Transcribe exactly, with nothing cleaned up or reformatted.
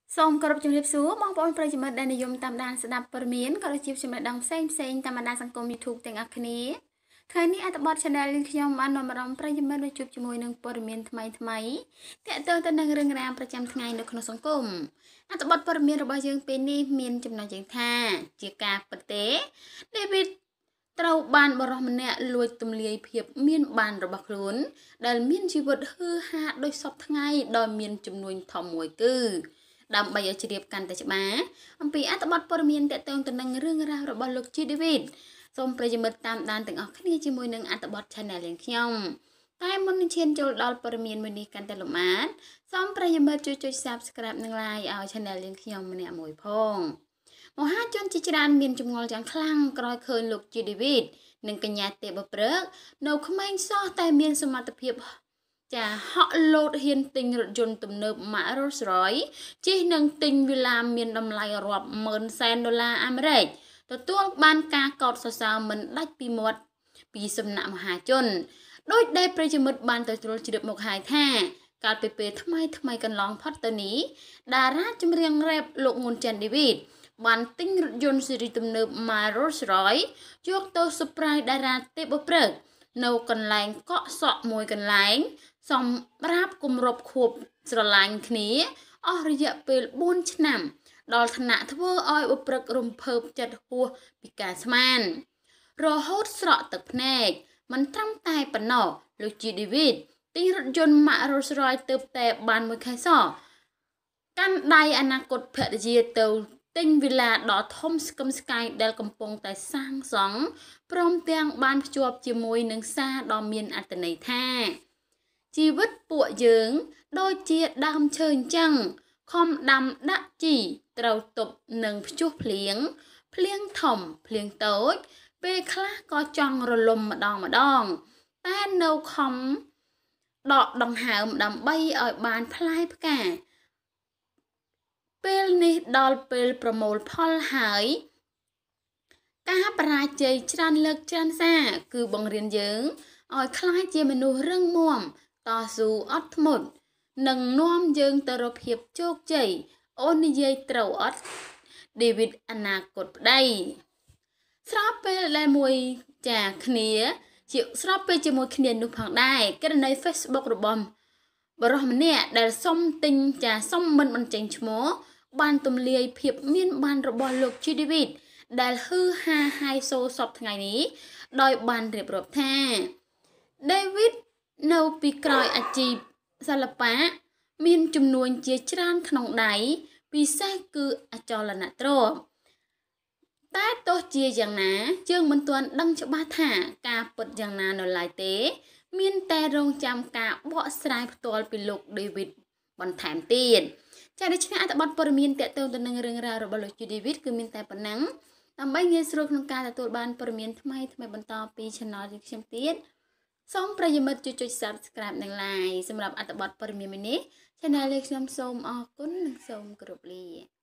សូមគោរពជំរាបសួរបងប្អូនប្រិយមិត្តដែលនិយមតាមដានស្ដាប់ព័ត៌មានក៏ដូចជាចំណេះដឹងផ្សេងផ្សេងតាមបណ្ដាញសង្គម YouTube ទាំងអស់គ្នាថ្ងៃនេះអត្ថបទ Channel យើងខ្ញុំបាននាំអារម្មណ៍ប្រិយមិត្តមកជួបជាមួយនឹងព័ត៌មានថ្មីថ្មីទាក់ទងទៅនឹងរឿងរ៉ាវប្រចាំថ្ងៃនៅក្នុងសង្គមអត្ថបទព័ត៌មានរបស់យើងពេលនេះមានចំណុចយ៉ាងថាជាការពិតទេ David ត្រូវបានបរិះម្នាក់លួចទម្លាយភាពមានបានរបស់ខ្លួនដែលមានជីវិតហឺហាដោយសពថ្ងៃដោយមានចំនួនធំមួយគឺដើម្បីឲ្យជ្រាបកាន់តែច្បាស់អំពីអត្ថបទព័ត៌មានទាក់ទងទៅនឹងរឿងរ៉ាវរបស់លោក David សូមប្រិយមិត្តតាមដានទាំងអស់គ្នាជាមួយនឹងអត្ថបទ Channel យើងខ្ញុំតែមុននឹងឈានចូលដល់ព័ត៌មានមួយនេះកាន់តែលម្អិតសូមប្រិយមិត្តជួយចុច Subscribe និង Like ឲ្យ Channel យើងខ្ញុំម្នាក់មួយផងមហាជនជាច្រើនមានចម្ងល់យ៉ាងខ្លាំងក្រោយឃើញលោក David និងកញ្ញាទេពព្រឹកនៅក្មេងសោះតែមានសមត្ថភាពចាហក់លោតហ៊ានទិញរថយន្តទំនើប Rolls Royce ជិះនឹងទិញវិឡាមានតម្លៃរាប់ម៉ឺនសែនដុល្លារអាមេរិកទទួលបានការកោតសរសើរមិនដាច់ពីមាត់ពីសំណាក់មហាជនដោយដែលប្រិយមិត្តបានទទួលជ្រាបមកហើយថាកាលពីពេលថ្មីថ្មីកន្លងផុតទៅនេះតារាចម្រៀងរ៉េបលោកងួនច័ន្ទ David បានទិញរថយន្តស៊េរីទំនើប Rolls Royce យកទៅ surprise តារាទេពព្រឹកនៅកន្លែងកក់សក់មួយកន្លែងសម្រាប់គម្រប់ខួបស្រឡាញ់គ្នាអស់រយៈពេលបួនឆ្នាំដល់ថ្នាក់ធ្វើឲ្យឧព្រឹករំភើបចិត្តហួសពីការស្មានរហូតស្រក់ទឹកភ្នែកមិនត្រឹមតែប៉ុណ្ណោះលោកជី David ទិញរថយន្ត Rolls Royce ទើបតែបានមួយខែសោះកាន់ដៃអនាគតភរិយាទៅទិញវិឡាដ៏ធំស្កឹមស្កាយដែលកំពុងតែសាងសង់ព្រមទាំងបានភ្ជាប់ជាមួយនឹងសារដ៏មានអត្ថន័យថាជីវិតពួកយើងដូចជាដើមឈើអញ្ចឹងខំដាំដាក់ជីត្រូវទប់នឹងព្យុះភ្លៀងភ្លៀងធំភ្លៀងតូចពេលខ្លះក៏ចង់រលំម្ដងម្ដងតែនៅខំដកដង្ហើមដើម្បីឲ្យបានផ្លែផ្កាពេលនេះដល់ពេលប្រមូលផលហើយការបរាជ័យច្រើនលើកច្រើនសារគឺបង្រៀនយើងឲ្យខ្លាចជាមនុស្សរឹងមាំតស៊ូអត់ធ្មត់នឹងនាំយើងទៅរកភាពជោគជ័យអូននិយាយត្រូវអត់ David អនាគតប្តីស្របពេលដែលមួយចាគ្នាជាស្របពេលជាមួយគ្នានោះផងដែរករណី Facebook របស់បរិះម្នាក់ដែលសុំទិញចាសុំមិនបញ្ចេញឈ្មោះបានទម្លាយភាពមានបានរបស់លោក David ដែលហឺហាហាយសូសពថ្ងៃនេះដោយបានរៀបរាប់ថា David នៅពីក្រោយអាជីពសិល្បៈមានចំនួនជាច្រើនក្នុងដៃពិសេសគឺអចលនទ្រព្យតែទោះជាយ៉ាងណាយើងមិនទាន់ដឹងច្បាស់ថាការពិតយ៉ាងណានៅឡើយទេមានតែរងចាំការបកស្រាយផ្ទាល់ពីលោក David បន្ថែមទៀតចាដូច្នេះអត្ថបទព័ត៌មានទាក់ទងទៅនឹងរឿងរ៉ាវរបស់លោក David គឺមានតែប៉ុណ្ណឹងដើម្បីងាយស្រួលក្នុងការទទួលបានព័ត៌មានថ្មីថ្មីបន្តពី Channel យើងខ្ញុំទៀតសូមប្រិយមិត្តជួយចុច Subscribe និង Like សម្រាប់អត្ថបទព័ត៌មាននេះ Channel យើងខ្ញុំសូមអរគុណនិងសូមគោរពលា